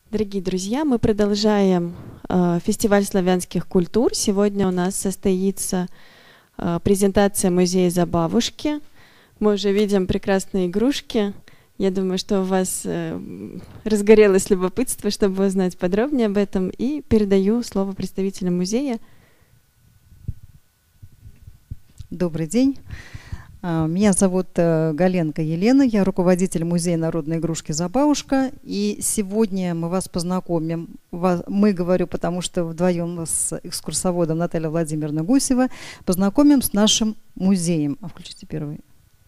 Дорогие друзья, мы продолжаем фестиваль славянских культур. Сегодня у нас состоится презентация музея Забавушки. Мы уже видим прекрасные игрушки. Я думаю, что у вас разгорелось любопытство, чтобы узнать подробнее об этом. И передаю слово представителям музея. Добрый день. Меня зовут Галенко Елена, я руководитель музея народной игрушки «Забавушка». И сегодня мы вас познакомим, мы, говорю, потому что вдвоем с экскурсоводом Натальей Владимировной Гусева, познакомим с нашим музеем. Включите первый.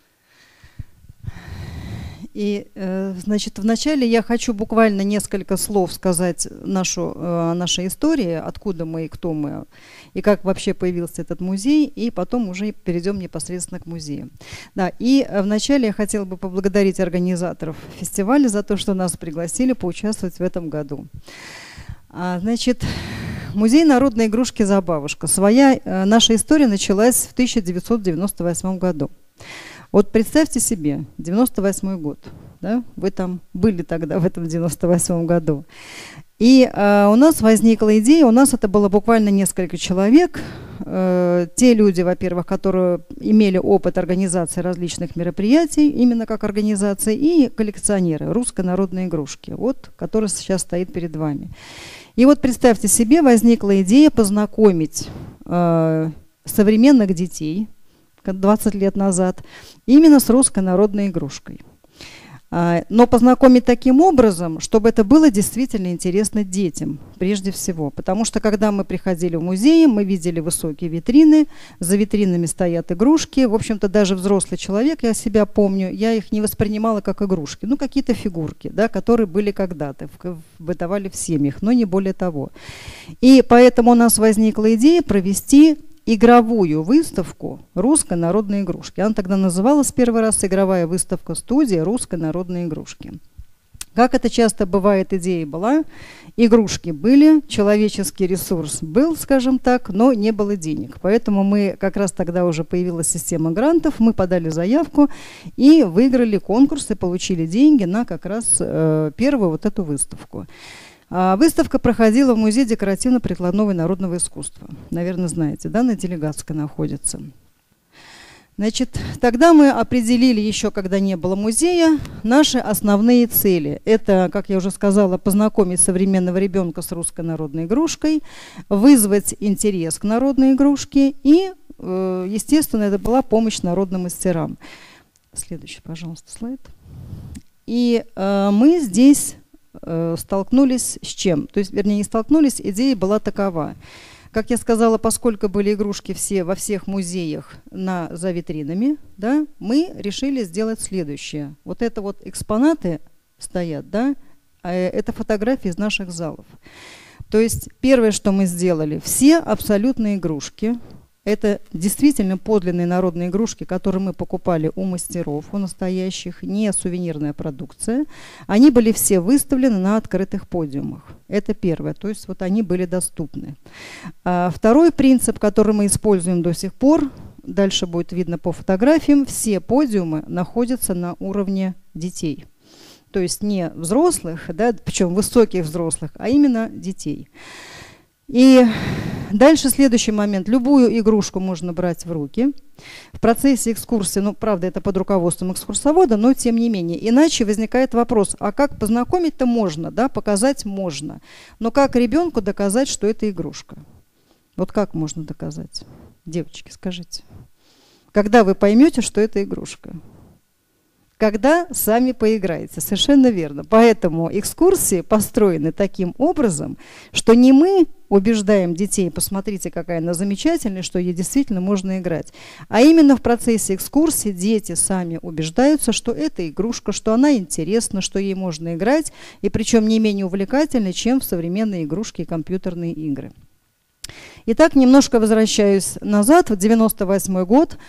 И, значит, вначале я хочу буквально несколько слов сказать нашей истории, откуда мы и кто мы, и как вообще появился этот музей, и потом уже перейдем непосредственно к музею. Да, и вначале я хотела бы поблагодарить организаторов фестиваля за то, что нас пригласили поучаствовать в этом году. Значит, музей народной игрушки «Забавушка». Наша история началась в 1998 году. Вот представьте себе, 98 год, да? Вы там были тогда, в этом 98 году. И у нас возникла идея, у нас это было буквально несколько человек. Те люди, во-первых, которые имели опыт организации различных мероприятий, именно как организации, и коллекционеры русской народной игрушки, вот, которая сейчас стоит перед вами. И вот представьте себе, возникла идея познакомить современных детей, 20 лет назад, именно с русской народной игрушкой. Но познакомить таким образом, чтобы это было действительно интересно детям, прежде всего. Потому что, когда мы приходили в музей, мы видели высокие витрины, за витринами стоят игрушки. В общем-то, даже взрослый человек, я себя помню, я их не воспринимала как игрушки. Ну, какие-то фигурки, да, которые были когда-то, бытовали в семьях, но не более того. И поэтому у нас возникла идея провести игровую выставку русской народной игрушки. Она тогда называлась первый раз «Игровая выставка студия русской народной игрушки». Как это часто бывает, идея была, игрушки были, человеческий ресурс был, скажем так, но не было денег. Поэтому мы, как раз тогда уже появилась система грантов, мы подали заявку и выиграли конкурс и получили деньги на как раз первую вот эту выставку. Выставка проходила в Музее декоративно-прикладного и народного искусства. Наверное, знаете, да, на Делегатской находится. Значит, тогда мы определили еще, когда не было музея, наши основные цели. Это, как я уже сказала, познакомить современного ребенка с русской народной игрушкой, вызвать интерес к народной игрушке и, естественно, это была помощь народным мастерам. Следующий, пожалуйста, слайд. И мы здесь столкнулись с чем? То есть, вернее, не столкнулись, идея была такова. Как я сказала, поскольку были игрушки все во всех музеях за витринами, да, мы решили сделать следующее. Вот это вот экспонаты стоят, да, это фотографии из наших залов. То есть первое, что мы сделали, все абсолютно игрушки. Это действительно подлинные народные игрушки, которые мы покупали у мастеров, у настоящих, не сувенирная продукция. Они были все выставлены на открытых подиумах. Это первое, то есть вот они были доступны. Второй принцип, который мы используем до сих пор, дальше будет видно по фотографиям, все подиумы находятся на уровне детей. То есть не взрослых, да, причем высоких взрослых, а именно детей. И дальше следующий момент. Любую игрушку можно брать в руки. В процессе экскурсии, ну, правда, это под руководством экскурсовода, но тем не менее. Иначе возникает вопрос, а как познакомить-то можно, да, показать можно. Но как ребенку доказать, что это игрушка? Вот как можно доказать? Девочки, скажите. Когда вы поймете, что это игрушка? Когда сами поиграете. Совершенно верно. Поэтому экскурсии построены таким образом, что не мы убеждаем детей, посмотрите, какая она замечательная, что ей действительно можно играть. А именно в процессе экскурсии дети сами убеждаются, что это игрушка, что она интересна, что ей можно играть, и причем не менее увлекательно, чем в современные игрушки и компьютерные игры. Итак, немножко возвращаюсь назад, в 1998 год.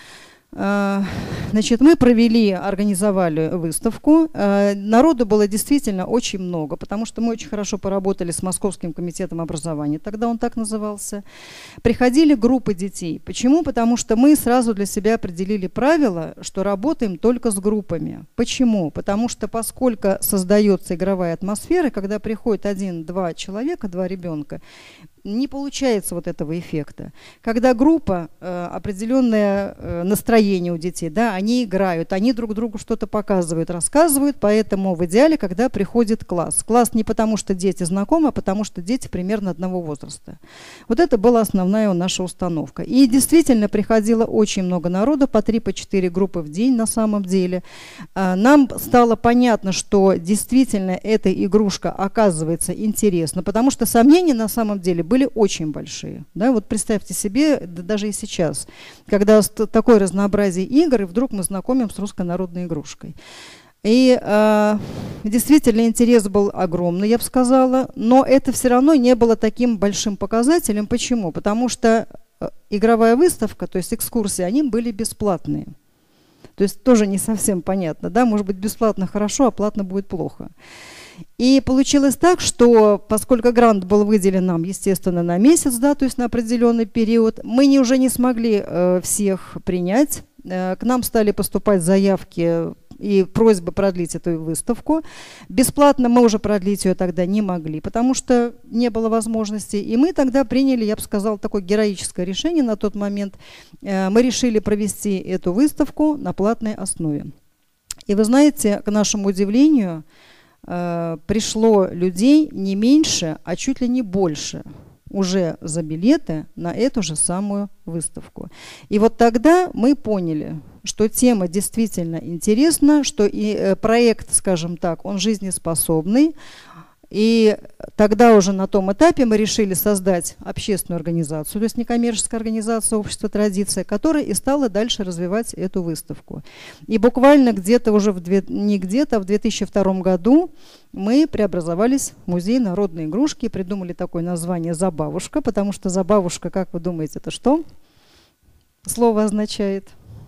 Значит, мы организовали выставку. Народу было действительно очень много, потому что мы очень хорошо поработали с Московским комитетом образования, тогда он так назывался. Приходили группы детей. Почему? Потому что мы сразу для себя определили правило, что работаем только с группами. Почему? Потому что поскольку создается игровая атмосфера, когда приходит 1-2 человека, 2 ребенка, не получается вот этого эффекта. Когда группа, определенное настроение у детей, да, они играют, они друг другу что-то показывают, рассказывают, поэтому в идеале, когда приходит класс. Класс не потому, что дети знакомы, а потому, что дети примерно одного возраста. Вот это была основная наша установка. И действительно приходило очень много народу, по 3-4 группы в день на самом деле. Нам стало понятно, что действительно эта игрушка оказывается интересна, потому что сомнения на самом деле были очень большие. Да? Вот представьте себе, даже и сейчас, когда такое разнообразие игр, и вдруг мы знакомим с русской народной игрушкой. И действительно интерес был огромный, я бы сказала, но это все равно не было таким большим показателем. Почему? Потому что игровая выставка, то есть экскурсии, они были бесплатные. То есть тоже не совсем понятно, да, может быть бесплатно хорошо, а платно будет плохо. И получилось так, что поскольку грант был выделен нам, естественно, на месяц, да, то есть на определенный период, мы уже не смогли всех принять. К нам стали поступать заявки и просьбы продлить эту выставку. Бесплатно мы уже продлить ее тогда не могли, потому что не было возможности. И мы тогда приняли, я бы сказала, такое героическое решение на тот момент. Мы решили провести эту выставку на платной основе. И вы знаете, к нашему удивлению, пришло людей не меньше, а чуть ли не больше уже за билеты на эту же самую выставку. И вот тогда мы поняли, что тема действительно интересна, что и проект, скажем так, он жизнеспособный. И тогда уже на том этапе мы решили создать общественную организацию, то есть некоммерческая организация «Общество традиция», которая и стала дальше развивать эту выставку. И буквально где-то уже, не где-то, а в 2002 году мы преобразовались в музей народной игрушки и придумали такое название «Забавушка», потому что забавушка, как вы думаете, это что? Слово означает?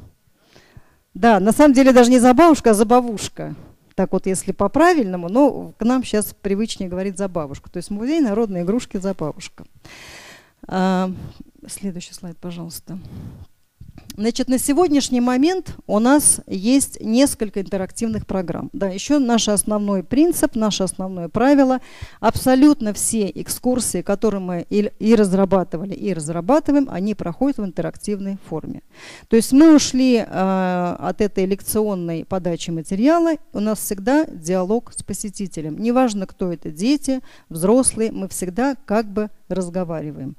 Да, на самом деле даже не забавушка, а забавушка. Так вот, если по-правильному, но к нам сейчас привычнее говорить «забавушка». То есть музей народной игрушки «Забавушка». Следующий слайд, пожалуйста. Значит, на сегодняшний момент у нас есть несколько интерактивных программ. Да, еще наш основной принцип, наше основное правило. Абсолютно все экскурсии, которые мы и разрабатывали, и разрабатываем, они проходят в интерактивной форме. То есть мы ушли от этой лекционной подачи материала. У нас всегда диалог с посетителем. Неважно, кто это, дети, взрослые, мы всегда как бы разговариваем.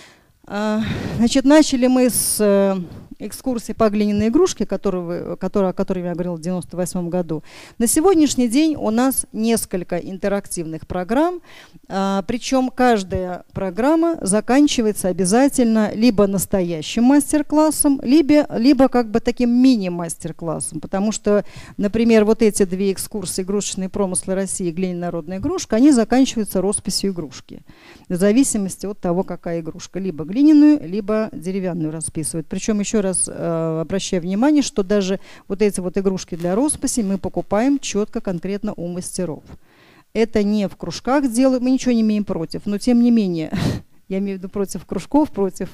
Значит, начали мы с экскурсии по глиняной игрушке, о которой я говорила в 1998 году. На сегодняшний день у нас несколько интерактивных программ, причем каждая программа заканчивается обязательно либо настоящим мастер-классом, либо как бы таким мини-мастер-классом, потому что, например, вот эти две экскурсии «Игрушечные промыслы России» и «Глиняная народная игрушка», они заканчиваются росписью игрушки, в зависимости от того, какая игрушка, либо глиняную, либо деревянную расписывают. Причем еще раз обращаю внимание, что даже вот эти вот игрушки для росписи мы покупаем четко, конкретно у мастеров. Это не в кружках делают, мы ничего не имеем против, но тем не менее, я имею в виду против кружков, против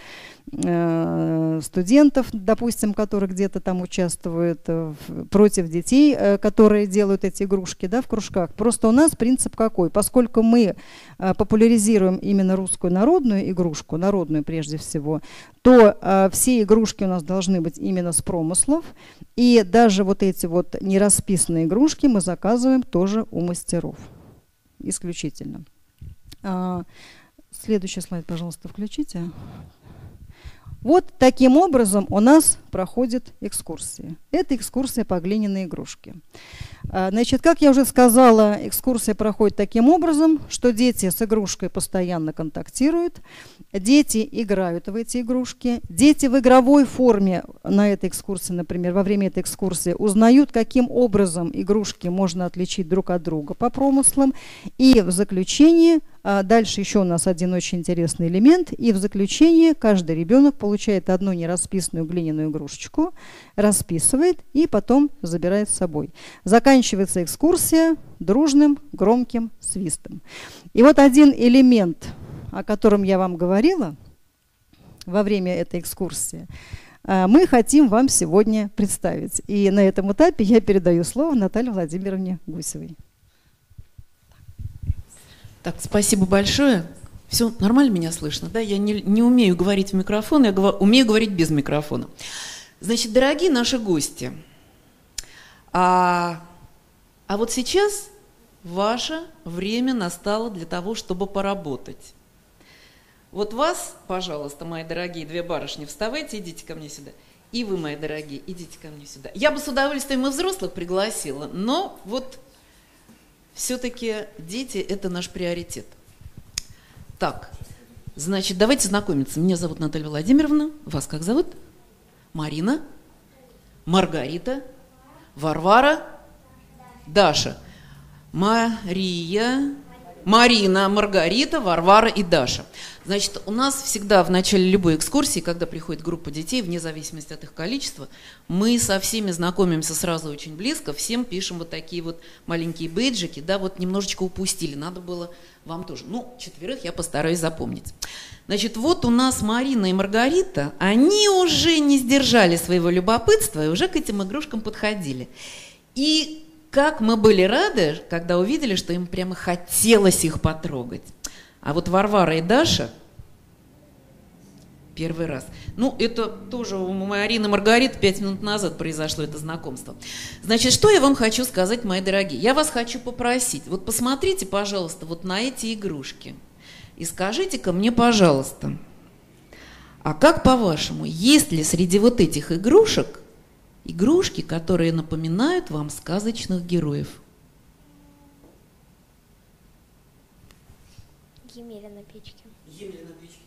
студентов, допустим, которые где-то там участвуют, против детей, которые делают эти игрушки, да, в кружках. Просто у нас принцип какой? Поскольку мы популяризируем именно русскую народную игрушку, народную прежде всего, то все игрушки у нас должны быть именно с промыслов. И даже вот эти вот нерасписанные игрушки мы заказываем тоже у мастеров. Исключительно. Следующий слайд, пожалуйста, включите. Вот таким образом у нас проходят экскурсии. Это экскурсия по глиняной игрушке. Значит, как я уже сказала, экскурсия проходит таким образом, что дети с игрушкой постоянно контактируют, дети играют в эти игрушки, дети в игровой форме на этой экскурсии, например, во время этой экскурсии узнают, каким образом игрушки можно отличить друг от друга по промыслам, и в заключении Дальше еще у нас один очень интересный элемент. И в заключение каждый ребенок получает одну нерасписанную глиняную игрушечку, расписывает и потом забирает с собой. Заканчивается экскурсия дружным громким свистом. И вот один элемент, о котором я вам говорила во время этой экскурсии, мы хотим вам сегодня представить. И на этом этапе я передаю слово Наталье Владимировне Гусевой. Так, спасибо большое. Все нормально меня слышно, да? Я не умею говорить в микрофон, я умею говорить без микрофона. Значит, дорогие наши гости, а вот сейчас ваше время настало для того, чтобы поработать. Вот вас, пожалуйста, мои дорогие две барышни, вставайте, идите ко мне сюда. И вы, мои дорогие, идите ко мне сюда. Я бы с удовольствием и взрослых пригласила, но вот все-таки дети – это наш приоритет. Так, значит, давайте знакомиться. Меня зовут Наталья Владимировна. Вас как зовут? Марина, Маргарита, Варвара, Даша. Марина, Маргарита, Варвара и Даша. Значит, у нас всегда в начале любой экскурсии, когда приходит группа детей, вне зависимости от их количества, мы со всеми знакомимся сразу очень близко, всем пишем вот такие вот маленькие бейджики, да, вот немножечко упустили, надо было вам тоже. Ну, 4 я постараюсь запомнить. Значит, вот у нас Марина и Маргарита, они уже не сдержали своего любопытства и уже к этим игрушкам подходили. И как мы были рады, когда увидели, что им прямо хотелось их потрогать. А вот Варвара и Даша первый раз. Ну, это тоже у Марины и Маргариты 5 минут назад произошло это знакомство. Значит, что я вам хочу сказать, мои дорогие? Я вас хочу попросить, вот посмотрите, пожалуйста, вот на эти игрушки и скажите-ка мне, пожалуйста, а как по-вашему, есть ли среди вот этих игрушек игрушки, которые напоминают вам сказочных героев? Емеля на печке. Емеля на печке.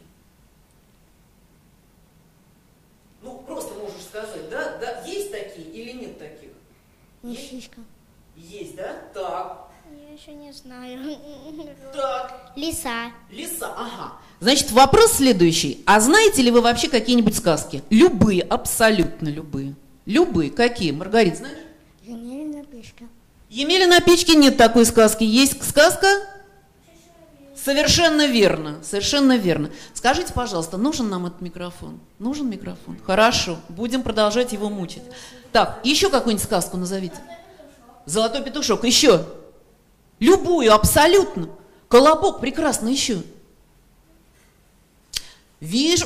Ну, просто можешь сказать, да? Да, есть такие или нет таких? Мишишка. Есть, да? Так. Я еще не знаю. Так. Лиса. Лиса, ага. Значит, вопрос следующий. А знаете ли вы вообще какие-нибудь сказки? Любые, абсолютно любые. Любые. Какие? Маргарита, знаешь? Емеля на печке. Емеля на печке нет такой сказки. Есть сказка? Совершенно верно, совершенно верно. Скажите, пожалуйста, нужен нам этот микрофон? Нужен микрофон? Хорошо, будем продолжать его мучить. Так, еще какую-нибудь сказку назовите. Золотой петушок, еще. Любую, абсолютно. Колобок, прекрасно, еще. Вижу.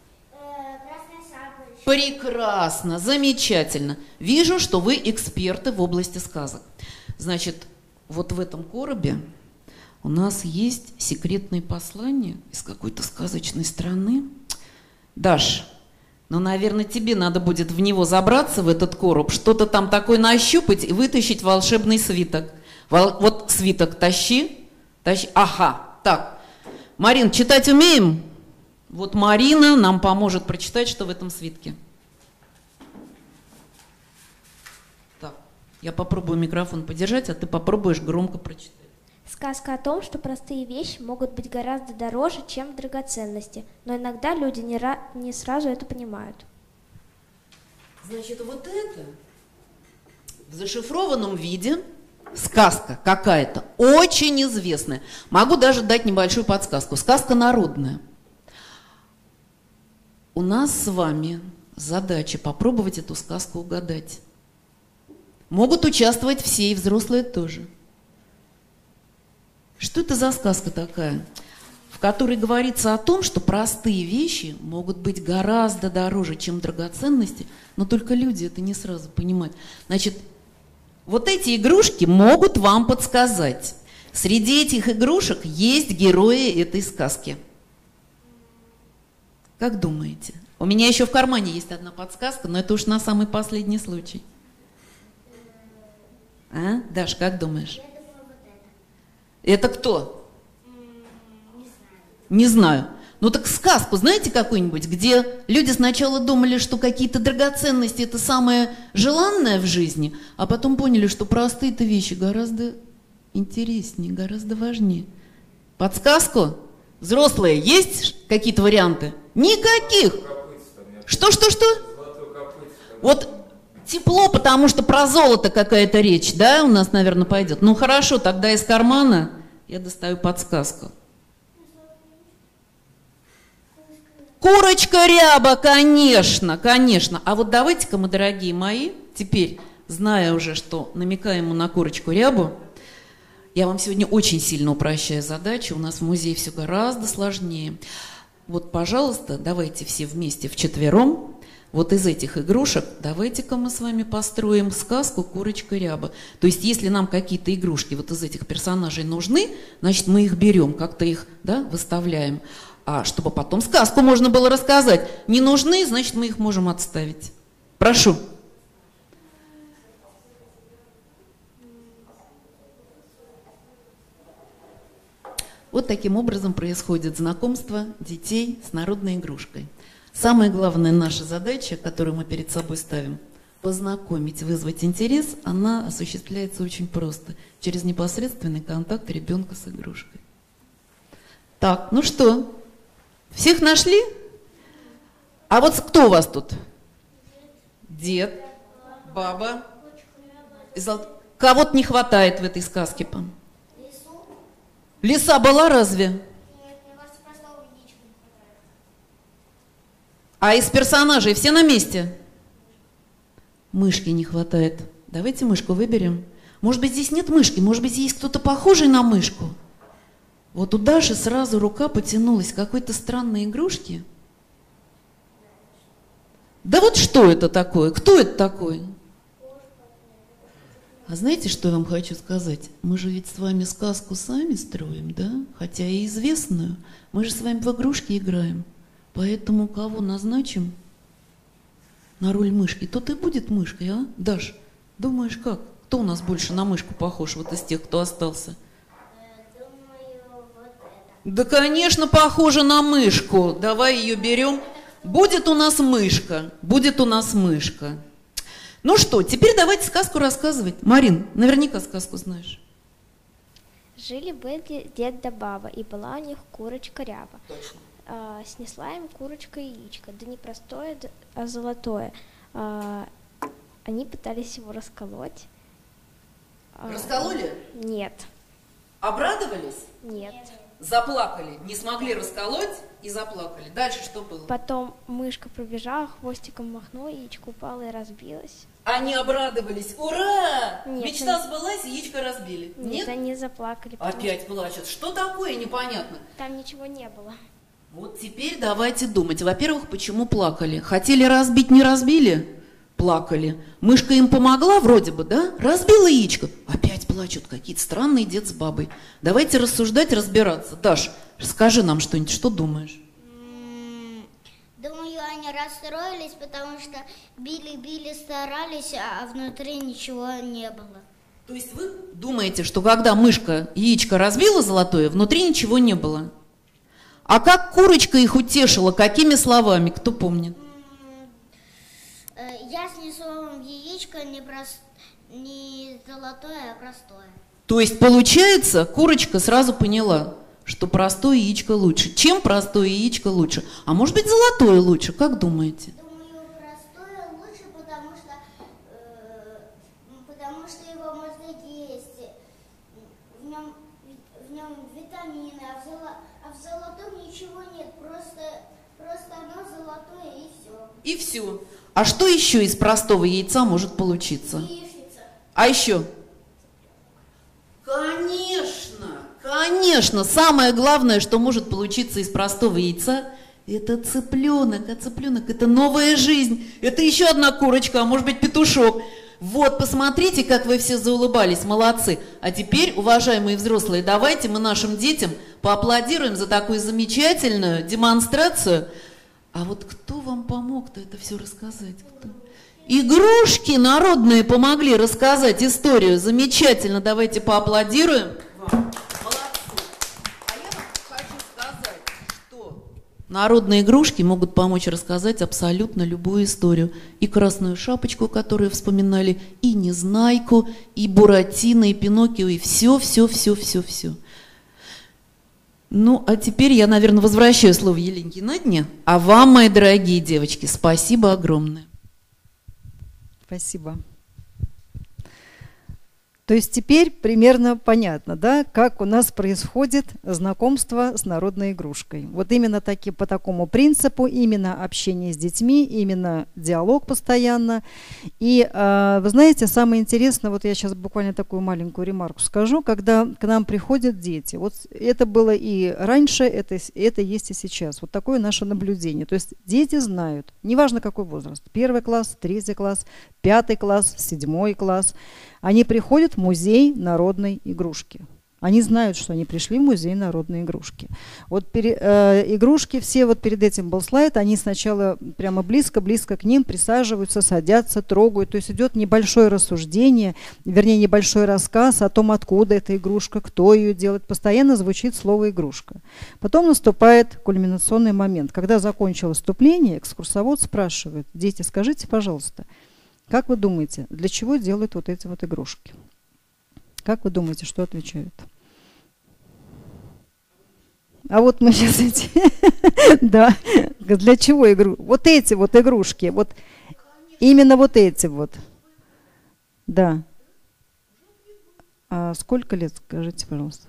Прекрасно, замечательно. Вижу, что вы эксперты в области сказок. Значит, вот в этом коробе у нас есть секретные послания из какой-то сказочной страны. Даш, ну, наверное, тебе надо будет в него забраться, в этот короб, что-то там такое нащупать и вытащить волшебный свиток. Вот свиток тащи. Ага, так. Марин, читать умеем? Вот Марина нам поможет прочитать, что в этом свитке. Так, я попробую микрофон подержать, а ты попробуешь громко прочитать. Сказка о том, что простые вещи могут быть гораздо дороже, чем драгоценности, но иногда люди не сразу это понимают. Значит, вот это в зашифрованном виде сказка какая-то, очень известная. Могу даже дать небольшую подсказку. Сказка народная. У нас с вами задача попробовать эту сказку угадать. Могут участвовать все, и взрослые тоже. Что это за сказка такая, в которой говорится о том, что простые вещи могут быть гораздо дороже, чем драгоценности, но только люди это не сразу понимают. Значит, вот эти игрушки могут вам подсказать. Среди этих игрушек есть герои этой сказки. Как думаете? У меня еще в кармане есть одна подсказка, но это уж на самый последний случай. А? Даш, как думаешь? Это кто? Не знаю. Ну так сказку знаете какую-нибудь, где люди сначала думали, что какие-то драгоценности это самое желанное в жизни, а потом поняли, что простые-то вещи гораздо интереснее, гораздо важнее. Подсказку? Взрослые, есть какие-то варианты? Никаких. Что? Вот тепло, потому что про золото какая-то речь, да, у нас, наверное, пойдет. Ну хорошо, тогда из кармана я достаю подсказку. Курочка ряба, конечно, конечно. А вот давайте-ка мы, дорогие мои, теперь, зная уже, что намекаем мы на курочку рябу, я вам сегодня очень сильно упрощаю задачу. У нас в музее все гораздо сложнее. Вот, пожалуйста, давайте все вместе вчетвером, вот из этих игрушек, давайте-ка мы с вами построим сказку «Курочка ряба». То есть, если нам какие-то игрушки вот из этих персонажей нужны, значит, мы их берем, как-то их, да, выставляем. А чтобы потом сказку можно было рассказать. Не нужны, значит, мы их можем отставить. Прошу. Вот таким образом происходит знакомство детей с народной игрушкой. Самая главная наша задача, которую мы перед собой ставим, познакомить, вызвать интерес, она осуществляется очень просто, через непосредственный контакт ребенка с игрушкой. Так, ну что, всех нашли? А вот кто у вас тут? Дед, баба. Кого-то не хватает в этой сказке, по-моему. Лиса была разве? Нет, мне кажется, простого яичка не хватает. А из персонажей все на месте? Мышки не хватает. Давайте мышку выберем. Может быть, здесь нет мышки, может быть, есть кто-то похожий на мышку. Вот у Даши сразу рука потянулась к какой-то странной игрушке. Да вот что это такое? Кто это такой? А знаете, что я вам хочу сказать? Мы же ведь с вами сказку сами строим, да? Хотя и известную. Мы же с вами в игрушки играем. Поэтому кого назначим на роль мышки, тот и будет мышкой, а? Даш, думаешь, как? Кто у нас больше на мышку похож, вот из тех, кто остался? Думаю, вот это. Да, конечно, похожа на мышку. Давай ее берем. Будет у нас мышка. Будет у нас мышка. Ну что, теперь давайте сказку рассказывать. Марин, наверняка сказку знаешь. Жили-были дед да баба, и была у них курочка ряба. Точно. Снесла им курочка яичко, да не простое, а золотое. Они пытались его расколоть. Раскололи? Нет, Обрадовались? нет. Заплакали. Не смогли расколоть и заплакали. Дальше что было? Потом мышка пробежала, хвостиком махнула, яичко упало и разбилось. Они обрадовались. Ура! Нет, Мечта они- сбылась, яичко разбили. Нет, они заплакали. потому Опять плачут. Что такое, непонятно. что там ничего не было. Вот теперь давайте думать. Во-первых, почему плакали? Хотели разбить, не разбили? Плакали. Мышка им помогла вроде бы, да? Разбила яичко. Опять плачут. Какие-то странные дед с бабой. Давайте рассуждать, разбираться. Даш, скажи нам что-нибудь. Что думаешь? Думаю, они расстроились, потому что били-били, старались, а внутри ничего не было. То есть вы думаете, что когда мышка яичко разбила золотое, внутри ничего не было? А как курочка их утешила? Какими словами? Кто помнит? Я снесу вам яичко не золотое, а простое. То есть, получается, курочка сразу поняла, что простое яичко лучше. Чем простое яичко лучше? А может быть, золотое лучше? Как думаете? Думаю, простое лучше, потому что его можно есть. В нем витамины, а в золотом ничего нет. Просто оно золотое и все. И все. А что еще из простого яйца может получиться? Яичница. А еще? Конечно, самое главное, что может получиться из простого яйца, это цыпленок. А цыпленок – это новая жизнь. Это еще одна курочка, а может быть петушок. Вот, посмотрите, как вы все заулыбались, молодцы. А теперь, уважаемые взрослые, давайте мы нашим детям поаплодируем за такую замечательную демонстрацию. А вот кто вам помог-то это все рассказать? Кто? Игрушки народные помогли рассказать историю. Замечательно, давайте поаплодируем. Молодцы. А я вам хочу сказать, что народные игрушки могут помочь рассказать абсолютно любую историю. И красную шапочку, которую вспоминали, и Незнайку, и Буратино, и Пиноккио, и все. Ну, а теперь я, наверное, возвращаю слово Елене Геннадьевне. А вам, мои дорогие девочки, спасибо огромное. Спасибо. То есть теперь примерно понятно, да, как у нас происходит знакомство с народной игрушкой. Вот именно по такому принципу, именно общение с детьми, именно диалог постоянно. И вы знаете, самое интересное, вот я сейчас буквально такую маленькую ремарку скажу, когда к нам приходят дети. Вот это было и раньше, это есть и сейчас. Вот такое наше наблюдение. То есть дети знают, неважно какой возраст, 1 класс, 3 класс, 5 класс, 7 класс, они приходят в музей народной игрушки. Они знают, что они пришли в музей народной игрушки. Вот игрушки все, вот перед этим был слайд, они сначала прямо близко-близко к ним присаживаются, садятся, трогают. То есть идет небольшое рассуждение, вернее, небольшой рассказ о том, откуда эта игрушка, кто ее делает. Постоянно звучит слово «игрушка». Потом наступает кульминационный момент. Когда закончилось вступление, экскурсовод спрашивает: дети, скажите, пожалуйста, как вы думаете, для чего делают вот эти вот игрушки? Как вы думаете, что отвечают? А вот мы сейчас эти... Да, для чего игру? Вот эти вот игрушки, вот именно вот эти вот. Да. А сколько лет, скажите, пожалуйста?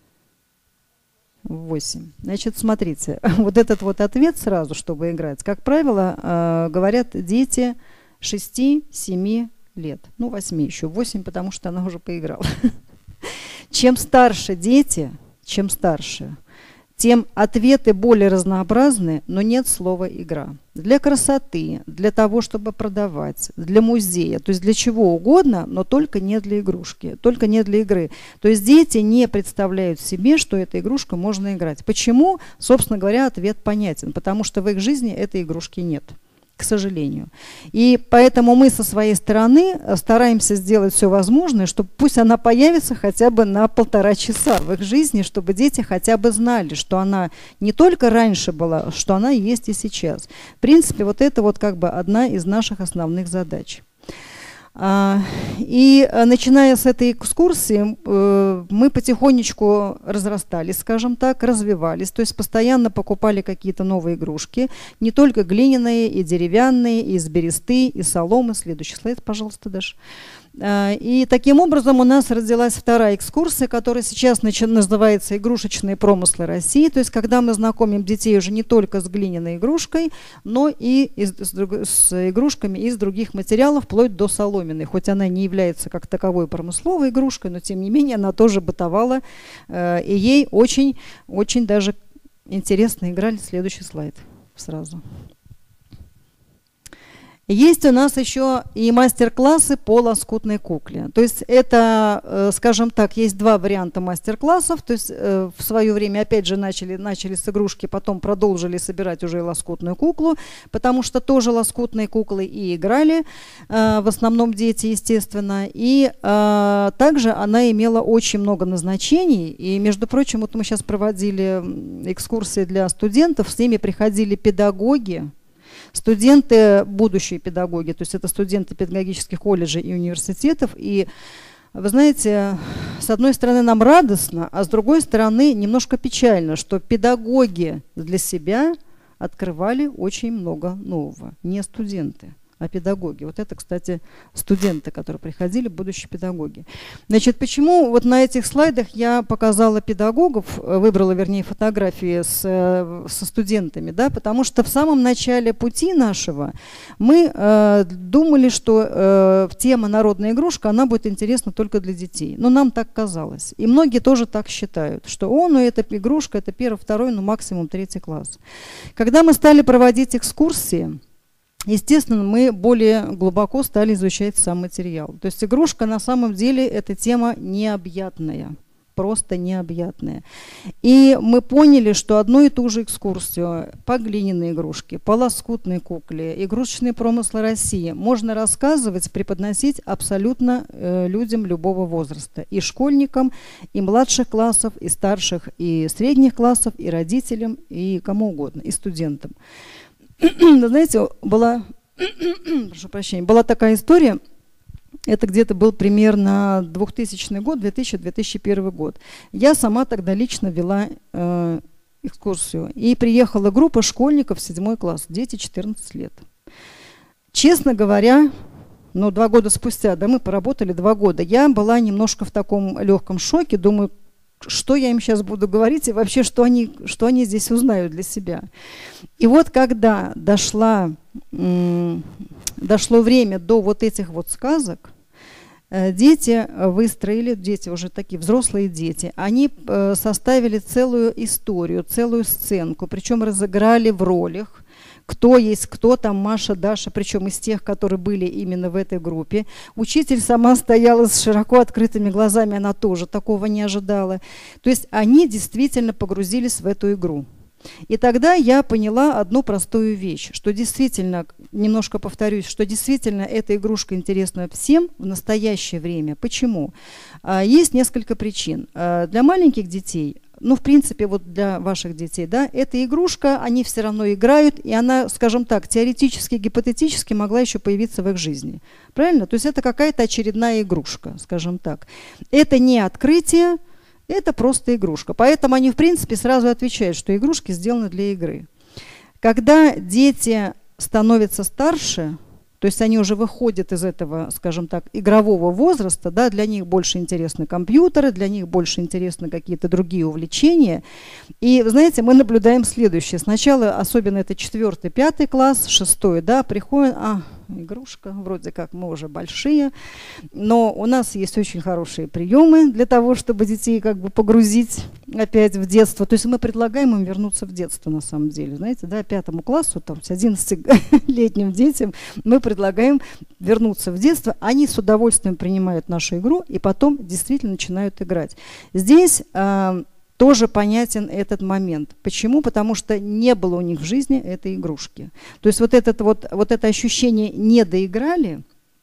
8. Значит, смотрите, вот этот вот ответ сразу, чтобы играть, как правило, говорят дети 6-7 лет. Ну, 8 еще. 8, потому что она уже поиграла. Чем старше дети, чем старше, тем ответы более разнообразны, но нет слова «игра». Для красоты, для того, чтобы продавать, для музея, то есть для чего угодно, но только не для игрушки, только не для игры. То есть дети не представляют себе, что эта игрушка можно играть. Почему? Собственно говоря, ответ понятен. Потому что в их жизни этой игрушки нет, к сожалению. И поэтому мы со своей стороны стараемся сделать все возможное, чтобы пусть она появится хотя бы на 1,5 часа в их жизни, чтобы дети хотя бы знали, что она не только раньше была, что она есть и сейчас. В принципе, вот это вот как бы одна из наших основных задач. И начиная с этой экскурсии, мы потихонечку разрастались, скажем так, развивались, то есть постоянно покупали какие-то новые игрушки, не только глиняные, и деревянные, и из бересты, и соломы. Следующий слайд, пожалуйста, Даша. И таким образом у нас родилась вторая экскурсия, которая сейчас называется «Игрушечные промыслы России». То есть когда мы знакомим детей уже не только с глиняной игрушкой, но и с игрушками из других материалов, вплоть до соломенной. Хоть она не является как таковой промысловой игрушкой, но тем не менее она тоже бытовала, и ей очень даже интересно играли. Следующий слайд сразу. Есть у нас еще и мастер-классы по лоскутной кукле. То есть это, скажем так, есть 2 варианта мастер-классов. То есть в свое время, опять же, начали с игрушки, потом продолжили собирать уже и лоскутную куклу, потому что тоже лоскутные куклы и играли, в основном дети, естественно. И также она имела очень много назначений. И, между прочим, вот мы сейчас проводили экскурсии для студентов, с ними приходили педагоги, студенты, будущие педагоги, то есть это студенты педагогических колледжей и университетов. И вы знаете, с одной стороны нам радостно, а с другой стороны немножко печально, что педагоги для себя открывали очень много нового, не студенты, а педагоги. Вот это, кстати, студенты, которые приходили, будущие педагоги. Значит, почему вот на этих слайдах я показала педагогов, выбрала, вернее, фотографии со студентами, да, потому что в самом начале пути нашего мы думали, что тема «Народная игрушка», она будет интересна только для детей. Но нам так казалось. И многие тоже так считают, что ну это игрушка, это 1, 2, ну максимум 3 класс. Когда мы стали проводить экскурсии, естественно, мы более глубоко стали изучать сам материал. То есть игрушка на самом деле это тема необъятная, просто необъятная. И мы поняли, что одну и ту же экскурсию по глиняной игрушке, по лоскутной кукле, игрушечные промыслы России можно рассказывать, преподносить абсолютно людям любого возраста. И школьникам, и младших классов, и старших, и средних классов, и родителям, и кому угодно, и студентам. Знаете, была, прошу прощения, была такая история. Это где-то был примерно 2000 год, 2000-2001 год. Я сама тогда лично вела экскурсию. И приехала группа школьников, 7 класс, дети 14 лет. Честно говоря, 2 года спустя, да, мы поработали 2 года, я была немножко в таком легком шоке, думаю, что я им сейчас буду говорить и вообще, что они здесь узнают для себя. И вот когда дошло время до вот этих вот сказок, дети выстроили, дети уже такие взрослые дети, они составили целую историю, целую сценку, причем разыграли в ролях, кто есть кто, там Маша, Даша, причем из тех, которые были именно в этой группе. Учитель сама стояла с широко открытыми глазами, она тоже такого не ожидала. То есть они действительно погрузились в эту игру. И тогда я поняла одну простую вещь, что действительно, немножко повторюсь, что действительно эта игрушка интересна всем в настоящее время. Почему? Есть несколько причин. Для маленьких детей, в принципе, вот для ваших детей, да, эта игрушка, они все равно играют, и она, скажем так, теоретически, гипотетически могла еще появиться в их жизни. Правильно? То есть это какая-то очередная игрушка, скажем так. Это не открытие, это просто игрушка. Поэтому они, в принципе, сразу отвечают, что игрушки сделаны для игры. Когда дети становятся старше, то есть они уже выходят из этого, скажем так, игрового возраста, да, для них больше интересны компьютеры, для них больше интересны какие-то другие увлечения. И, знаете, мы наблюдаем следующее. Сначала, особенно это 4-5 класс, 6, да, приходят, игрушка, вроде как мы уже большие, но у нас есть очень хорошие приемы для того, чтобы детей как бы погрузить опять в детство. То есть мы предлагаем им вернуться в детство на самом деле. Знаете, да, 5 классу, там, с 11-летним детям мы предлагаем вернуться в детство. Они с удовольствием принимают нашу игру и потом действительно начинают играть. Здесь тоже понятен этот момент. Почему? Потому что не было у них в жизни этой игрушки. То есть вот это ощущение «не доиграли»,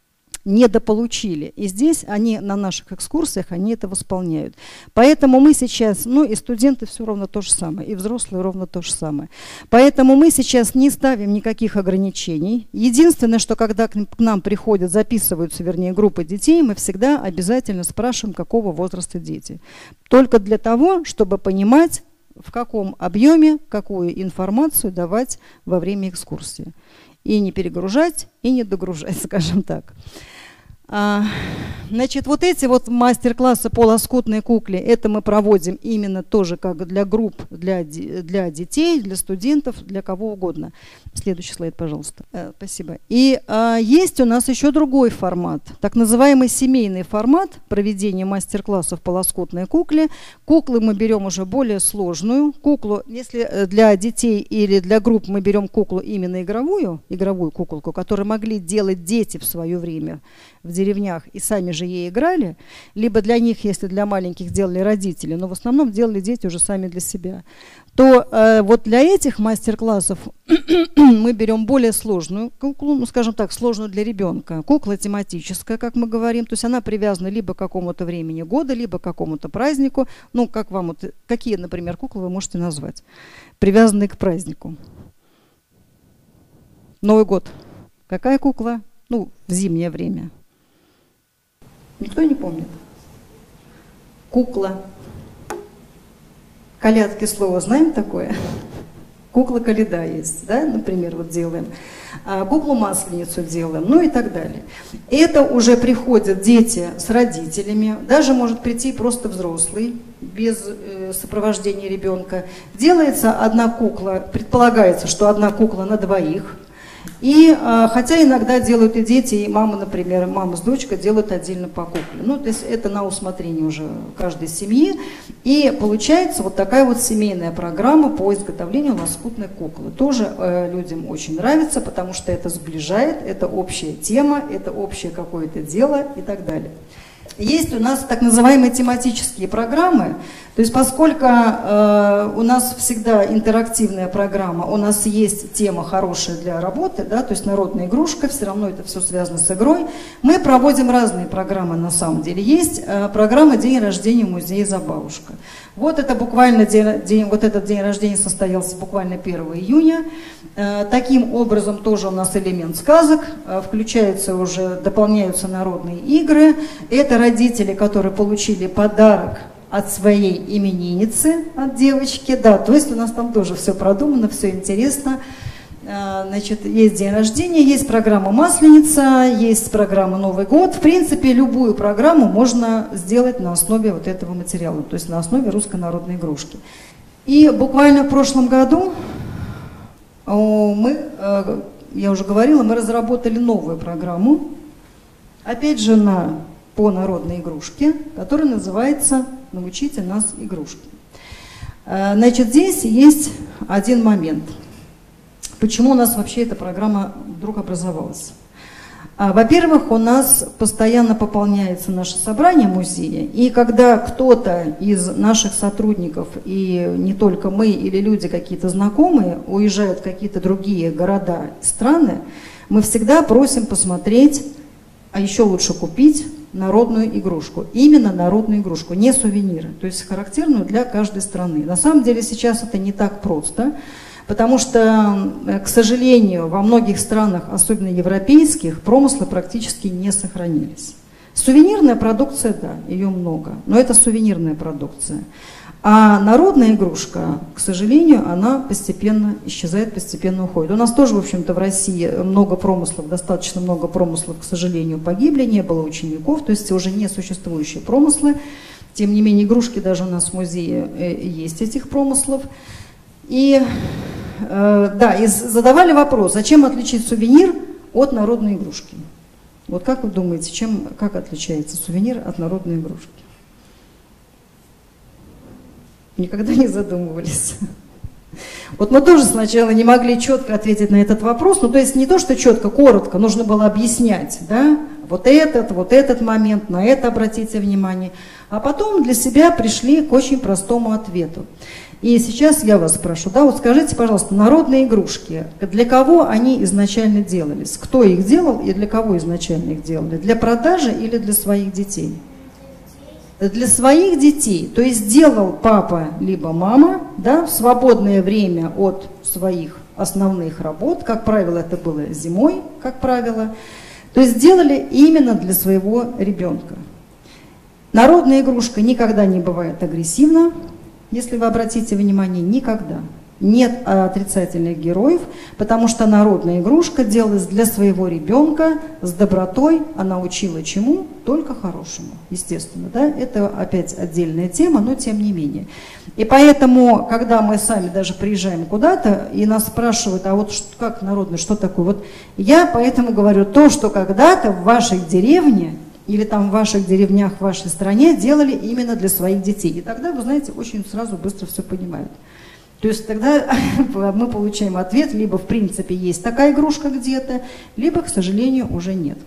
недополучили. И здесь они на наших экскурсиях, они это восполняют. Поэтому мы сейчас, и студенты все ровно то же самое, и взрослые ровно то же самое. Поэтому мы сейчас не ставим никаких ограничений. Единственное, что когда к нам приходят, записываются, вернее, группы детей, мы всегда обязательно спрашиваем, какого возраста дети. Только для того, чтобы понимать, в каком объеме, какую информацию давать во время экскурсии. И не перегружать, и не догружать, скажем так. Значит, вот эти вот мастер-классы по лоскутной кукле, это мы проводим именно тоже как для групп, для детей, для студентов, для кого угодно. Следующий слайд, пожалуйста. Спасибо. И есть у нас еще другой формат, так называемый семейный формат проведения мастер-классов по лоскутной кукле. Куклы мы берем уже более сложную. Куклу, если для детей или для групп мы берем куклу именно игровую куколку, которую могли делать дети в свое время в деревнях и сами же ей играли, либо для них, если для маленьких делали родители, но в основном делали дети уже сами для себя, то вот для этих мастер-классов мы берем более сложную куклу, скажем так, сложную для ребенка. Кукла тематическая, как мы говорим, то есть она привязана либо к какому-то времени года, либо к какому-то празднику. Как вам, какие, например, куклы вы можете назвать, привязанные к празднику? Новый год. Какая кукла? В зимнее время. Никто не помнит? Кукла. Колядки слово знаем такое? Кукла-коляда есть, да, например, вот делаем. Куклу-масленицу делаем, и так далее. Это уже приходят дети с родителями, даже может прийти просто взрослый, без сопровождения ребенка. Делается одна кукла, предполагается, что одна кукла на двоих. И хотя иногда делают и дети, и мама, например, мама с дочкой делают отдельно по кукле. То есть это на усмотрение уже каждой семьи. И получается вот такая вот семейная программа по изготовлению лоскутной куклы. Тоже людям очень нравится, потому что это сближает, это общая тема, это общее какое-то дело и так далее. Есть у нас так называемые тематические программы. То есть поскольку у нас всегда интерактивная программа, у нас есть тема хорошая для работы, да, то есть народная игрушка, все равно это все связано с игрой, мы проводим разные программы на самом деле. Есть программа «День рождения музея «Забавушка». Вот это буквально вот этот день рождения состоялся буквально 1 июня. Таким образом тоже у нас элемент сказок, включаются уже, дополняются народные игры. Это родители, которые получили подарок от своей именинницы, от девочки, да, то есть у нас там тоже все продумано, все интересно. Значит, есть день рождения, есть программа «Масленица», есть программа «Новый год». В принципе, любую программу можно сделать на основе вот этого материала, то есть на основе русской народной игрушки. И буквально в прошлом году мы, я уже говорила, мы разработали новую программу, опять же по народной игрушке, которая называется «Научите нас игрушки». Значит, здесь есть один момент. Почему у нас вообще эта программа вдруг образовалась? Во-первых, у нас постоянно пополняется наше собрание музея, и когда кто-то из наших сотрудников, и не только мы, или люди какие-то знакомые, уезжают в какие-то другие города, страны, мы всегда просим посмотреть, а еще лучше купить народную игрушку. Именно народную игрушку, не сувениры, то есть характерную для каждой страны. На самом деле сейчас это не так просто, потому что, к сожалению, во многих странах, особенно европейских, промыслы практически не сохранились. Сувенирная продукция, да, ее много, но это сувенирная продукция. А народная игрушка, к сожалению, она постепенно исчезает, постепенно уходит. У нас тоже, в общем-то, в России много промыслов, достаточно много промыслов, к сожалению, погибли, не было учеников, то есть уже не существующие промыслы. Тем не менее, игрушки даже у нас в музее есть этих промыслов. И, да, и задавали вопрос, а чем отличить сувенир от народной игрушки? Вот как вы думаете, как отличается сувенир от народной игрушки? Никогда не задумывались. Вот мы тоже сначала не могли четко ответить на этот вопрос, ну то есть не то, что четко, коротко, нужно было объяснять, да, вот этот момент, на это обратите внимание, а потом для себя пришли к очень простому ответу. И сейчас я вас спрошу, да, вот скажите, пожалуйста, народные игрушки, для кого они изначально делались? Кто их делал и для кого изначально их делали? Для продажи или для своих детей? Для своих детей, то есть делал папа либо мама, да, в свободное время от своих основных работ, как правило, это было зимой, как правило, то есть делали именно для своего ребенка. Народная игрушка никогда не бывает агрессивна, если вы обратите внимание, никогда. Нет отрицательных героев, потому что народная игрушка делалась для своего ребенка с добротой, она учила чему? Только хорошему, естественно. Да? Это опять отдельная тема, но тем не менее. И поэтому, когда мы сами даже приезжаем куда-то, и нас спрашивают, а вот как народное, что такое? Вот я поэтому говорю, то, что когда-то в вашей деревне, или там в ваших деревнях, в вашей стране делали именно для своих детей. И тогда, вы знаете, очень сразу быстро все понимают. То есть тогда мы получаем ответ, либо в принципе есть такая игрушка где-то, либо, к сожалению, уже нет.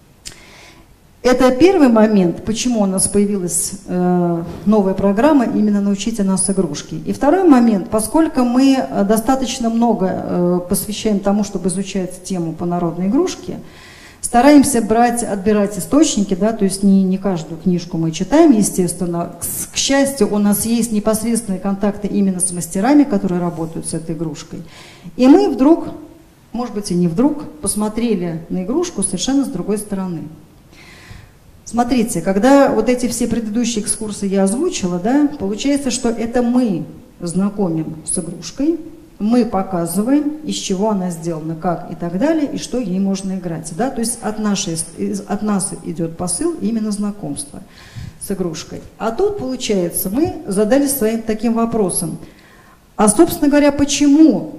Это первый момент, почему у нас появилась новая программа именно «Научите нас игрушки». И второй момент, поскольку мы достаточно много посвящаем тому, чтобы изучать тему по народной игрушке, стараемся отбирать источники, да, то есть не каждую книжку мы читаем, естественно. К счастью, у нас есть непосредственные контакты именно с мастерами, которые работают с этой игрушкой. И мы вдруг, может быть и не вдруг, посмотрели на игрушку совершенно с другой стороны. Смотрите, когда вот эти все предыдущие экскурсы я озвучила, да, получается, что это мы знакомим с игрушкой, мы показываем, из чего она сделана, как и так далее, и что ей можно играть. Да? То есть от нас идет посыл именно знакомства с игрушкой. А тут, получается, мы задались своим таким вопросом. А, собственно говоря, почему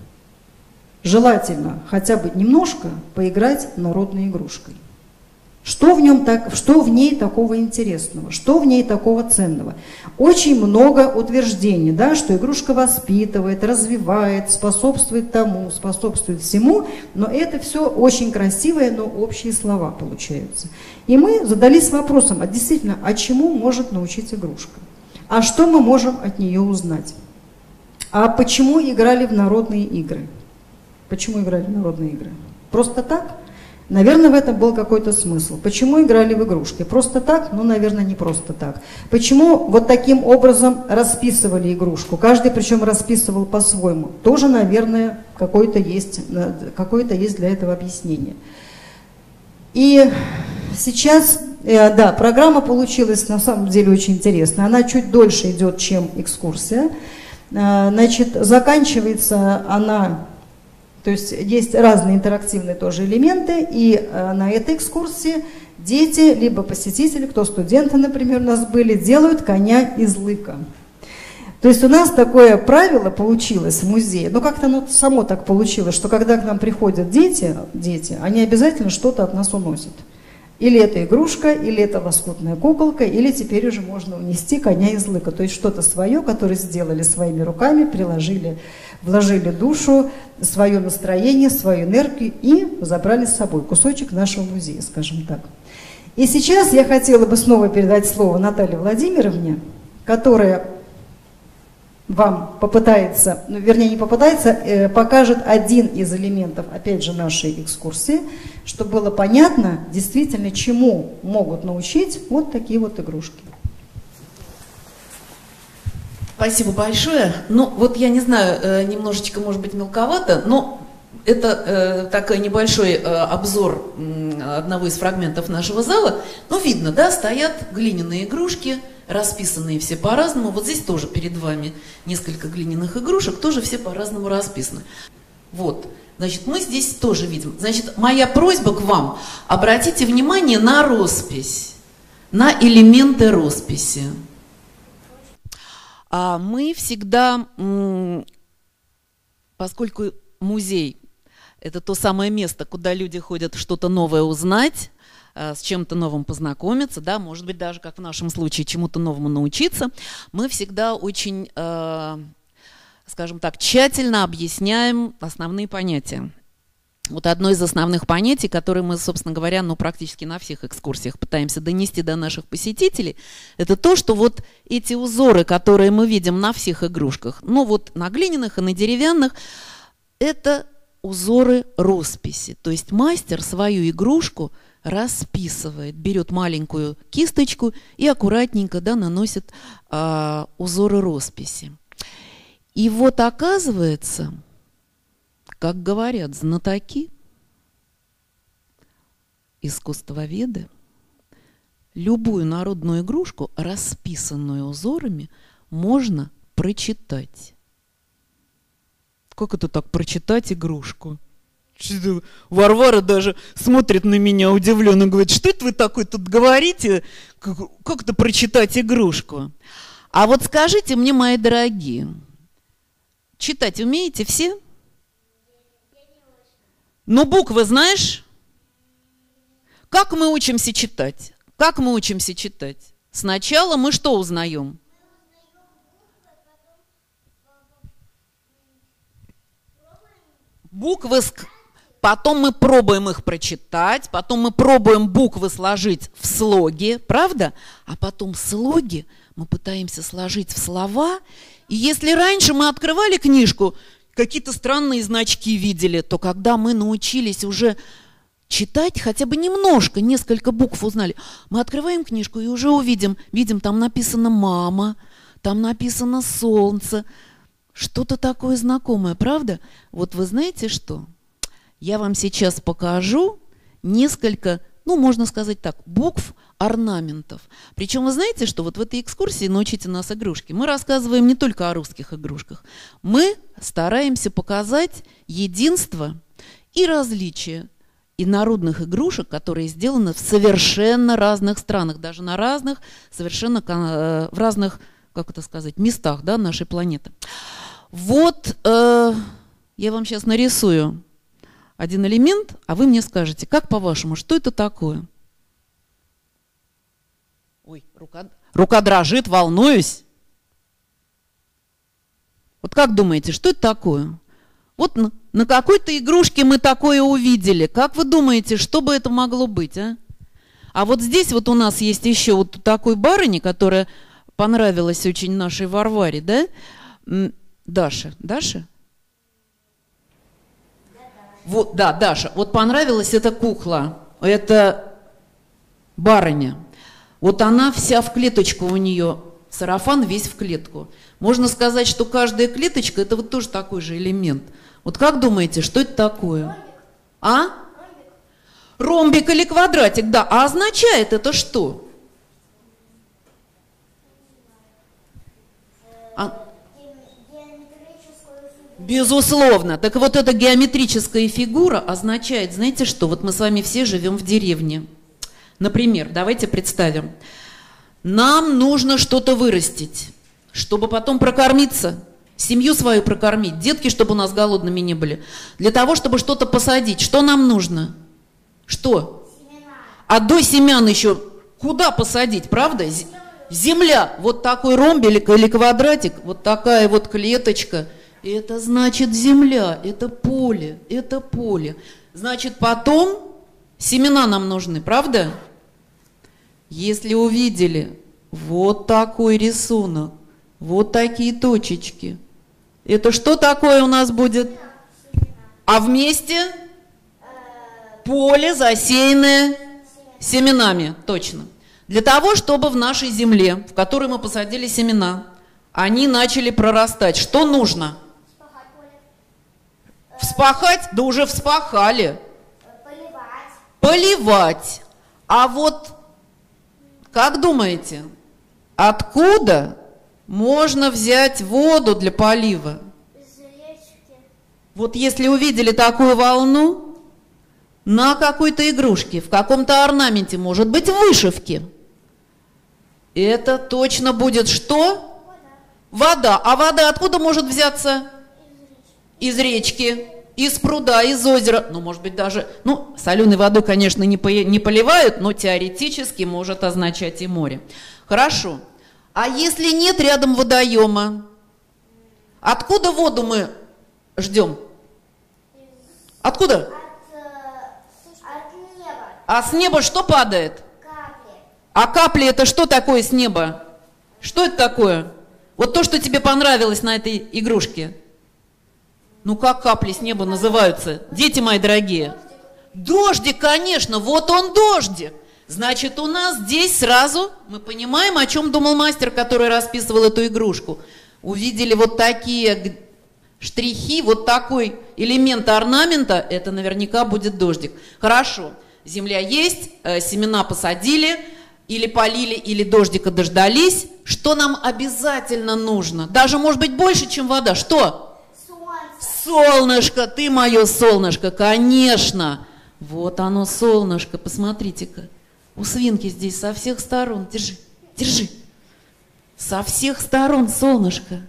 желательно хотя бы немножко поиграть народной игрушкой? Что в ней такого интересного, что в ней такого ценного? Очень много утверждений, да, что игрушка воспитывает, развивает, способствует тому, способствует всему, но это все очень красивые, но общие слова получаются. И мы задались вопросом, а действительно, а чему может научить игрушка? А что мы можем от нее узнать? А почему играли в народные игры? Почему играли в народные игры? Просто так? Наверное, в этом был какой-то смысл. Почему играли в игрушки? Просто так? Ну, наверное, не просто так. Почему вот таким образом расписывали игрушку? Каждый, причем, расписывал по-своему. Тоже, наверное, какое-то есть для этого объяснение. И сейчас, да, программа получилась на самом деле очень интересная. Она чуть дольше идет, чем экскурсия. Значит, заканчивается она... То есть есть разные интерактивные тоже элементы, и на этой экскурсии дети, либо посетители, кто студенты, например, у нас были, делают коня из лыка. То есть у нас такое правило получилось в музее, но как-то оно само так получилось, что когда к нам приходят дети, они обязательно что-то от нас уносят. Или это игрушка, или это лоскутная куколка, или теперь уже можно унести коня из лыка. То есть что-то свое, которое сделали своими руками, вложили душу, свое настроение, свою энергию и забрали с собой кусочек нашего музея, скажем так. И сейчас я хотела бы снова передать слово Наталье Владимировне, которая вам попытается, ну, вернее, не попытается, покажет один из элементов, опять же, нашей экскурсии, чтобы было понятно, действительно, чему могут научить вот такие вот игрушки. Спасибо большое. Ну, вот я не знаю, немножечко, может быть, мелковато, но это такой небольшой обзор одного из фрагментов нашего зала. Ну, видно, да, стоят глиняные игрушки, расписанные все по-разному. Вот здесь тоже перед вами несколько глиняных игрушек, тоже все по-разному расписаны. Вот, значит, мы здесь тоже видим. Значит, моя просьба к вам, обратите внимание на роспись, на элементы росписи. Мы всегда, поскольку музей – это то самое место, куда люди ходят что-то новое узнать, с чем-то новым познакомиться, да, может быть, даже, как в нашем случае, чему-то новому научиться, мы всегда очень, скажем так, тщательно объясняем основные понятия. Вот одно из основных понятий, которые мы, собственно говоря, ну, практически на всех экскурсиях пытаемся донести до наших посетителей, это то, что вот эти узоры, которые мы видим на всех игрушках, ну вот на глиняных и на деревянных, это узоры росписи. То есть мастер свою игрушку расписывает, берет маленькую кисточку и аккуратненько, да, наносит узоры росписи. И вот оказывается, как говорят знатоки, искусствоведы, любую народную игрушку, расписанную узорами, можно прочитать. Как это так, прочитать игрушку? Варвара даже смотрит на меня удивленно и говорит, что это вы такое тут говорите? Как это прочитать игрушку? А вот скажите мне, мои дорогие, читать умеете все? Ну, буквы знаешь? Как мы учимся читать? Как мы учимся читать? Сначала мы что узнаем? Буквы, потом мы пробуем их прочитать, потом мы пробуем буквы сложить в слоги, правда? А потом слоги мы пытаемся сложить в слова. И если раньше мы открывали книжку, какие-то странные значки видели, то когда мы научились уже читать хотя бы немножко, несколько букв узнали, мы открываем книжку и уже видим, там написано «мама», там написано «солнце», что-то такое знакомое, правда? Вот вы знаете что? Я вам сейчас покажу несколько, ну, можно сказать так, букв, орнаментов. Причем вы знаете, что вот в этой экскурсии «Научите нас игрушки» мы рассказываем не только о русских игрушках. Мы стараемся показать единство и различия и народных игрушек, которые сделаны в совершенно разных странах, даже на разных, совершенно в разных, как это сказать, местах, да, нашей планеты. Вот я вам сейчас нарисую один элемент, а вы мне скажете, как по-вашему, что это такое? Ой, рука дрожит, волнуюсь. Вот как думаете, что это такое? Вот на какой-то игрушке мы такое увидели. Как вы думаете, что бы это могло быть, а? А вот здесь вот у нас есть еще вот такой барыни, которая понравилось очень нашей Варваре, да? Даша? Вот, да, Даша. Вот понравилась эта кукла, это барыня. Вот она вся в клеточку у нее, сарафан весь в клетку. Можно сказать, что каждая клеточка – это вот тоже такой же элемент. Вот как думаете, что это такое? А? Ромбик или квадратик, да. А означает это что? Безусловно. Так вот эта геометрическая фигура означает, знаете что, вот мы с вами все живем в деревне. Например, давайте представим, нам нужно что-то вырастить, чтобы потом прокормиться, семью свою прокормить, детки, чтобы у нас голодными не были. Для того, чтобы что-то посадить, что нам нужно? Что? Семена. А до семян еще куда посадить, правда? Земля. Вот такой ромбик или квадратик, вот такая вот клеточка. Это значит земля, это поле, это поле. Значит, потом семена нам нужны, правда? Если увидели вот такой рисунок, вот такие точечки, это что такое у нас будет? А вместе поле, засеянное семенами, точно. Для того, чтобы в нашей земле, в которой мы посадили семена, они начали прорастать, что нужно? Вспахать? Да уже вспахали. Поливать. А вот, как думаете, откуда можно взять воду для полива? Из речки. Вот если увидели такую волну на какой-то игрушке, в каком-то орнаменте, может быть, вышивке, это точно будет что? Вода. А вода откуда может взяться? Из речки, из пруда, из озера. Ну, может быть, даже... Ну, соленой водой, конечно, не поливают, но теоретически может означать и море. Хорошо. А если нет рядом водоема? Откуда воду мы ждем? Откуда? От неба. А с неба что падает? Капли. А капли это что такое с неба? Что это такое? Вот то, что тебе понравилось на этой игрушке. Ну как капли с неба называются? Дети мои дорогие. Дождик, конечно, вот он дождик. Значит, у нас здесь сразу мы понимаем, о чем думал мастер, который расписывал эту игрушку. Увидели вот такие штрихи, вот такой элемент орнамента, это наверняка будет дождик. Хорошо, земля есть, семена посадили, или полили, или дождика дождались. Что нам обязательно нужно? Даже, может быть, больше, чем вода. Что? Солнышко, ты мое солнышко, конечно. Вот оно, солнышко, посмотрите-ка. У свинки здесь со всех сторон. Держи, держи. Со всех сторон солнышко.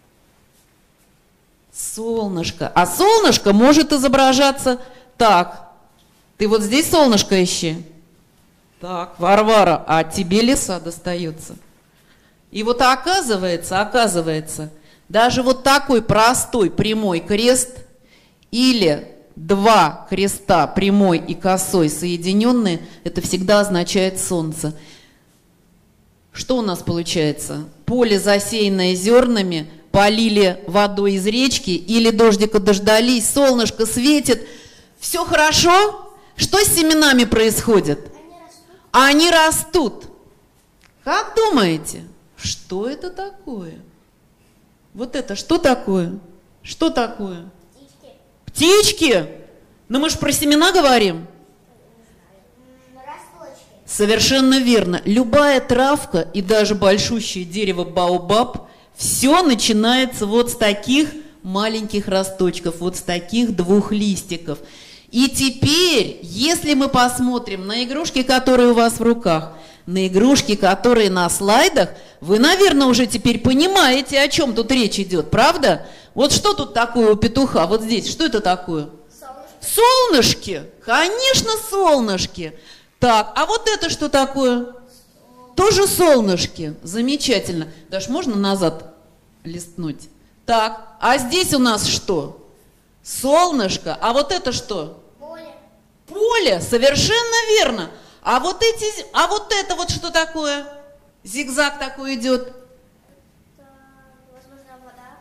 Солнышко. А солнышко может изображаться так. Ты вот здесь солнышко ищи. Так, Варвара, а тебе лиса достается. И вот оказывается, даже вот такой простой прямой крест или два креста, прямой и косой, соединенные, это всегда означает солнце. Что у нас получается? Поле, засеянное зернами, полили водой из речки или дождика дождались, солнышко светит. Все хорошо? Что с семенами происходит? Они растут. Как думаете, что это такое? Вот это что такое? Что такое? Птички? Ну мы же про семена говорим. Росточки. Совершенно верно. Любая травка и даже большущее дерево баобаб, все начинается вот с таких маленьких росточков, вот с таких двух листиков. И теперь, если мы посмотрим на игрушки, которые у вас в руках, на игрушки, которые на слайдах, вы, наверное, уже теперь понимаете, о чем тут речь идет, правда? Вот что тут такое у петуха? Вот здесь, что это такое? Солнышки. Конечно, солнышки. Так, а вот это что такое? Тоже солнышки. Замечательно. Даш, можно назад листнуть? Так, а здесь у нас что? Солнышко. А вот это что? Поле. Поле, совершенно верно. А вот это вот что такое? Зигзаг такой идет.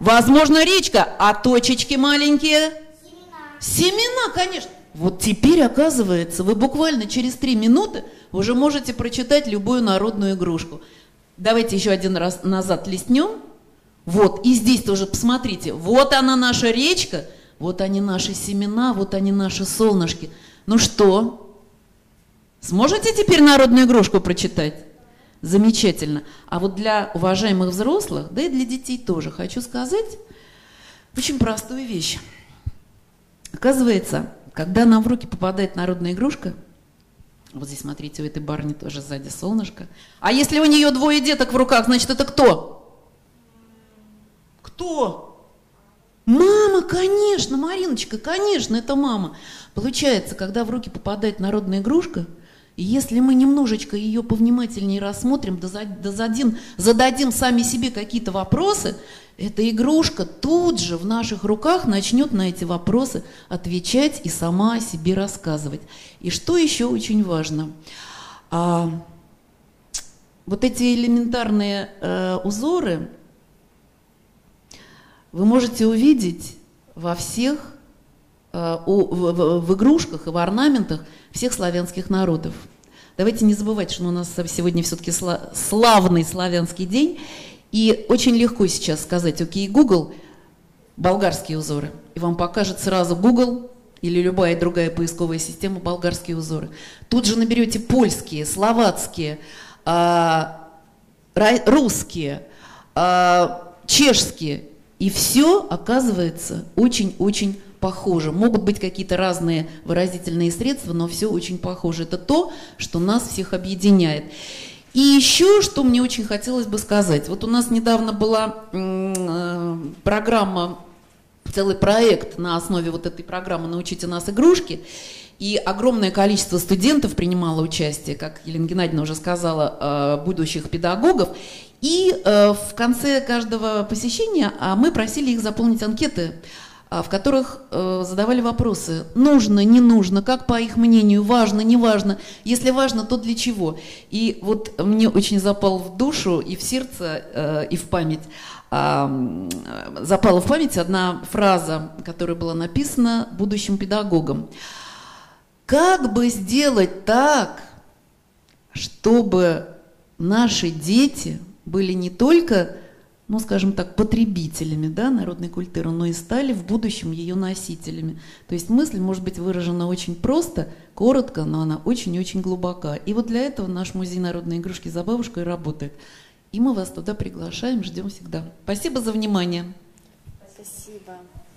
Возможно, речка, а точечки маленькие? Семена. Семена, конечно. Вот теперь, оказывается, вы буквально через 3 минуты уже можете прочитать любую народную игрушку. Давайте еще один раз назад листнем. Вот, и здесь тоже посмотрите. Вот она наша речка, вот они наши семена, вот они наши солнышки. Ну что, сможете теперь народную игрушку прочитать? Замечательно. А вот для уважаемых взрослых, да и для детей тоже, хочу сказать очень простую вещь. Оказывается, когда нам в руки попадает народная игрушка, вот здесь, смотрите, у этой барни тоже сзади солнышко. А если у нее 2 деток в руках, значит, это кто? Кто? Мама, конечно, Мариночка, конечно, это мама. Получается, когда в руки попадает народная игрушка, и если мы немножечко ее повнимательнее рассмотрим, зададим сами себе какие-то вопросы, эта игрушка тут же в наших руках начнет на эти вопросы отвечать и сама о себе рассказывать. И что еще очень важно, вот эти элементарные узоры вы можете увидеть во всех, в игрушках и в орнаментах всех славянских народов. Давайте не забывать, что у нас сегодня все-таки славный славянский день, и очень легко сейчас сказать: окей, Google, болгарские узоры, и вам покажет сразу Google или любая другая поисковая система болгарские узоры. Тут же наберете польские, словацкие, русские, чешские, и все оказывается очень-очень похоже. Могут быть какие-то разные выразительные средства, но все очень похоже. Это то, что нас всех объединяет. И еще, что мне очень хотелось бы сказать. Вот у нас недавно была программа, целый проект на основе вот этой программы «Научите нас игрушки». И огромное количество студентов принимало участие, как Елена Геннадьевна уже сказала, будущих педагогов. И в конце каждого посещения мы просили их заполнить анкеты, в которых задавали вопросы: нужно, не нужно, как по их мнению, важно, не важно, если важно, то для чего. И вот мне очень запал в душу и в сердце, и в память, запала в память одна фраза, которая была написана будущим педагогом. Как бы сделать так, чтобы наши дети были не только, ну, скажем так, потребителями, да, народной культуры, но и стали в будущем ее носителями. То есть мысль может быть выражена очень просто, коротко, но она очень-очень глубока. И вот для этого наш музей народной игрушки «Забавушка» и работает. И мы вас туда приглашаем, ждем всегда. Спасибо за внимание. Спасибо.